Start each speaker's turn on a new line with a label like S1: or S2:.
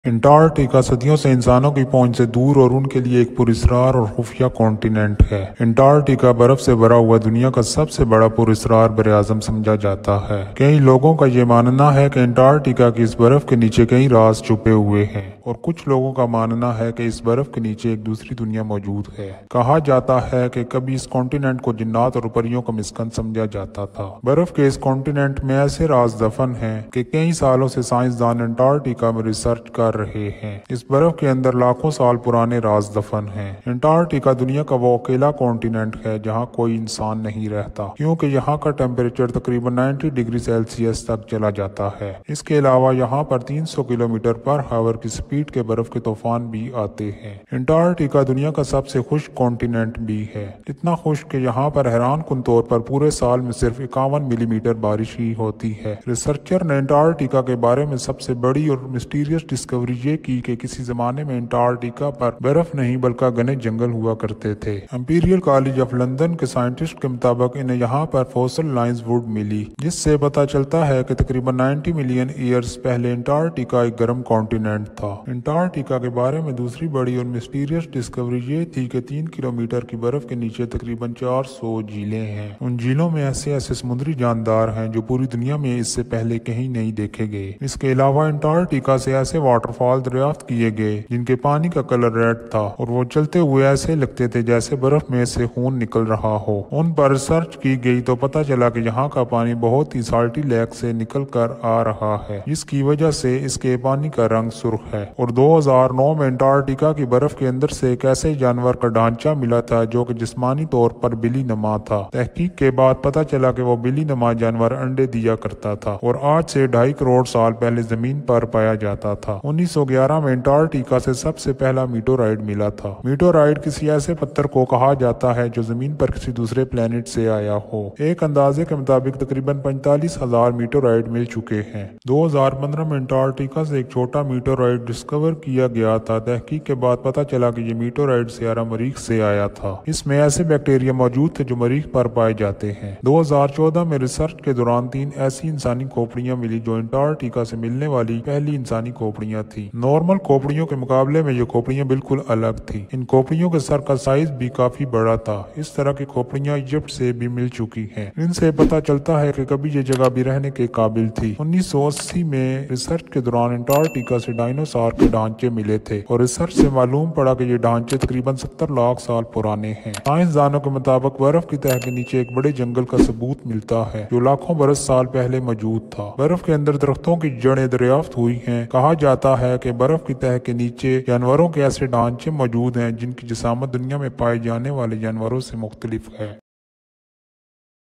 S1: Antarctica صدیوں سے انسانوں کی پہنچ سے دور اور ان کے لیے ایک پراسرار اور خفیہ کانٹیننٹ ہے۔ انٹارکٹیکا برف سے بھرا ہوا دنیا کا سب سے بڑا پراسرار براعظم سمجھا جاتا ہے۔ کئی لوگوں کا یہ ماننا ہے کہ انٹارکٹیکا کی اس برف کے نیچے کئی راز چھپے ہوئے ہیں، اور کچھ لوگوں کا ماننا ہے کہ اس برف کے نیچے ایک دوسری دنیا موجود ہے۔ کہا جاتا ہے کہ کبھی اس کانٹیننٹ کو جنات اور پریوں کا مسکن سمجھا جاتا تھا۔ برف کے اس کانٹیننٹ میں ایسے راز دفن ہیں کہ کئی سالوں سے سائنسدان انٹارکٹیکا میں ریسرچ کر رہے ہیں۔ اس برف کے اندر لاکھوں سال پرانے راز دفن ہیں۔ انٹارکٹیکا دنیا کا وہ اکیلا کانٹیننٹ ہے جہاں کوئی انسان نہیں رہتا، کیونکہ یہاں کا ٹیمپریچر تقریباً 90 ڈگری سیلسیس تک چلا جاتا ہے۔ اس کے علاوہ یہاں پر 300 کلومیٹر پر آور کی سپیڈ کے برف کے طوفان بھی آتے ہیں۔ انٹارکٹیکا دنیا کا سب سے خشک کانٹیننٹ بھی ہے، اتنا خشک کہ یہاں پر حیران کن طور پر پورے سال میں صرف 51 ملی میٹر بارش ہی ہوتی ہے۔ ریسرچر نے انٹارکٹیکا کے بارے میں سب سے بڑی اور مسٹیریس ڈسکوری یہ کی کہ کسی زمانے میں انٹارکٹیکا پر برف نہیں بلکہ گھنے جنگل ہوا کرتے تھے۔ امپیریل کالج آف لندن کے سائنٹسٹ کے مطابق انہیں یہاں پر فوسل لائنز ووڈ ملی، جس سے پتہ چلتا ہے کہ تقریباً 90 ملین ایئرز پہلے انٹارکٹیکا ایک گرم کانٹیننٹ تھا۔ انٹارکٹیکا کے بارے میں دوسری بڑی اور مسٹیریس ڈسکوری یہ تھی کہ 3 کلومیٹر کی برف کے نیچے تقریباً 400 جھیلیں ہیں۔ ان جھیلوں میں ایسے سمندری جاندار ہیں جو پوری دنیا میں اس سے پہلے کہیں نہیں دیکھے گئے۔ اس کے علاوہ انٹارکٹیکا سے ایسے واٹر فال دریافت کیے گئے جن کے پانی کا کلر ریڈ تھا، اور وہ چلتے ہوئے ایسے لگتے تھے جیسے برف میں سے خون نکل رہا ہو۔ ان پر ریسرچ کی گئی تو پتہ چلا کہ یہاں کا پانی بہت ہی سالٹی لیک سے نکل کر آ رہا ہے، جس کی وجہ سے اس کے پانی کا رنگ سرخ ہے۔ اور 2009 میں انٹارکٹیکا کی برف کے اندر سے ایک ایسے جانور کا ڈھانچہ ملا تھا جو کہ جسمانی طور پر بلی نما تھا۔ تحقیق کے بعد پتہ چلا کہ وہ بلی نما جانور انڈے دیا کرتا تھا، اور آج سے 2.5 کروڑ سال پہلے زمین پر پایا جاتا تھا۔ 1911 میں انٹارکٹیکا سے سب سے پہلا میٹورائٹ ملا تھا۔ میٹورائٹ کسی ایسے پتھر کو کہا جاتا ہے جو زمین پر کسی دوسرے پلینٹ سے آیا ہو۔ ایک اندازے کے مطابق تقریباً 45,000 میٹورائٹ مل چکے ہیں۔ 2015 میں انٹارکٹیکا سے ایک چھوٹا میٹورائٹ ڈسکور کیا گیا تھا۔ تحقیق کے بعد پتہ چلا کہ یہ میٹورائٹ سیارہ مریخ سے آیا تھا۔ اس میں ایسے بیکٹیریا موجود تھے جو مریخ پر پائے جاتے ہیں۔ 2014 میں ریسرچ کے دوران 3 ایسی انسانی کھوپڑیاں ملی جو انٹارکٹیکا سے ملنے والی پہلی انسانی کھوپڑیاں تھیں۔ نارمل کھوپڑیوں کے مقابلے میں یہ کھوپڑیاں بالکل الگ تھیں۔ ان کھوپڑیوں کے سر کا سائز بھی کافی بڑا تھا۔ اس طرح کی کھوپڑیاں ایجپٹ سے بھی مل چکی ہیں۔ ان سے پتہ چلتا ہے کہ کبھی یہ جگہ بھی رہنے کے قابل تھی۔ 1980 میں ریسرچ کے دوران انٹارکٹیکا سے ڈائنوسار کے ڈھانچے ملے تھے، اور ریسرچ سے معلوم پڑا کہ یہ ڈھانچے تقریباً 70 لاکھ سال پرانے ہیں۔ سائنسدانوں کے مطابق برف کی تہہ کے نیچے ایک بڑے جنگل کا ثبوت ملتا ہے جو لاکھوں برس سال پہلے موجود تھا۔ برف کے اندر درختوں کی جڑیں دریافت ہوئی ہیں۔ کہا جاتا ہے کہ برف کی تہہ کے نیچے جانوروں کے ایسے ڈھانچے موجود ہیں جن کی جسامت دنیا میں پائے جانے والے جانوروں سے مختلف ہے۔